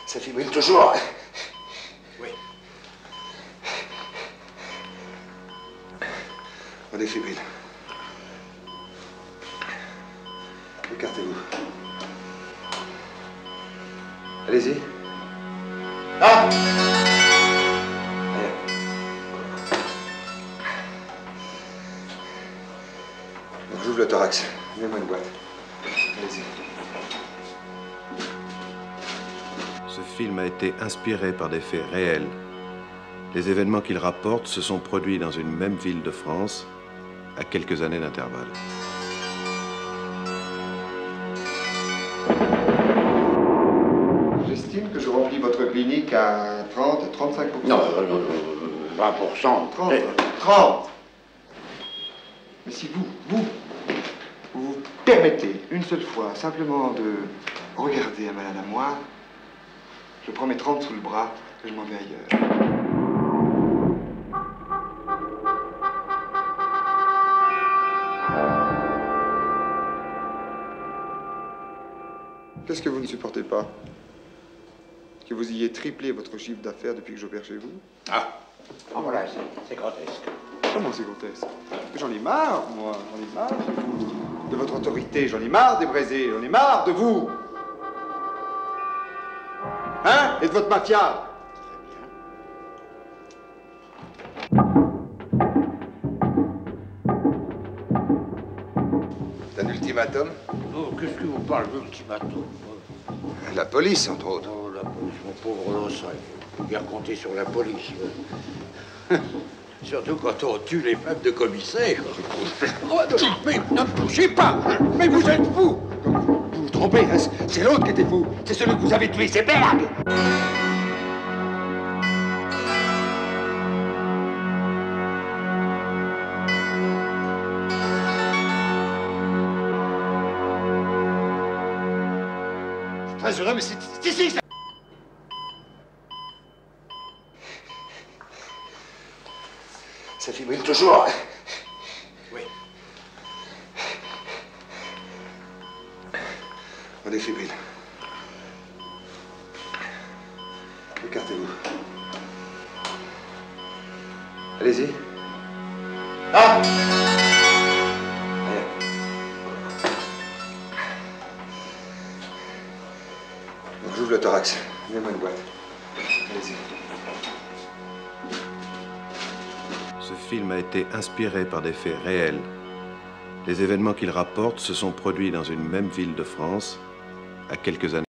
Ça fibrille toujours. Oui. On défibrille. Écartez-vous. Allez-y. Ah! Allez. Donc, j'ouvre le thorax. Mets-moi une boîte. Allez-y. Ce film a été inspiré par des faits réels. Les événements qu'il rapporte se sont produits dans une même ville de France, à quelques années d'intervalle. J'estime que je remplis votre clinique à 30, 35%. Non, 20%. 30. Mais si vous vous permettez une seule fois simplement de regarder un malade à moi, je prends mes 30 sous le bras et je m'en vais ailleurs. Qu'est-ce que vous ne supportez pas? Que vous ayez triplé votre chiffre d'affaires depuis que j'opère chez vous? Ah, voilà, c'est grotesque. Comment c'est grotesque? J'en ai marre, moi. J'en ai marre de votre autorité. J'en ai marre des Brésés. J'en ai marre de vous. Hein? Et de votre mafia. C'est un ultimatum? Oh, qu'est-ce que vous parlez d'ultimatum? La police, entre autres. Oh, la police, mon pauvre os, il faut bien compter sur la police. Surtout quand on tue les femmes de commissaire. Oh, mais ne me touchez pas! Mais vous êtes fou! Vous vous trompez, hein? C'est l'autre qui était fou. C'est celui que vous avez tué, c'est Berg. Très heureux, mais c'est ici. Ça fibrille toujours. Oui. On défibrille. Écartez-vous. Allez-y. Ah! Allez. Donc, j'ouvre le thorax. Mets-moi une boîte. Allez-y. Ce film a été inspiré par des faits réels. Les événements qu'il rapporte se sont produits dans une même ville de France, à quelques années.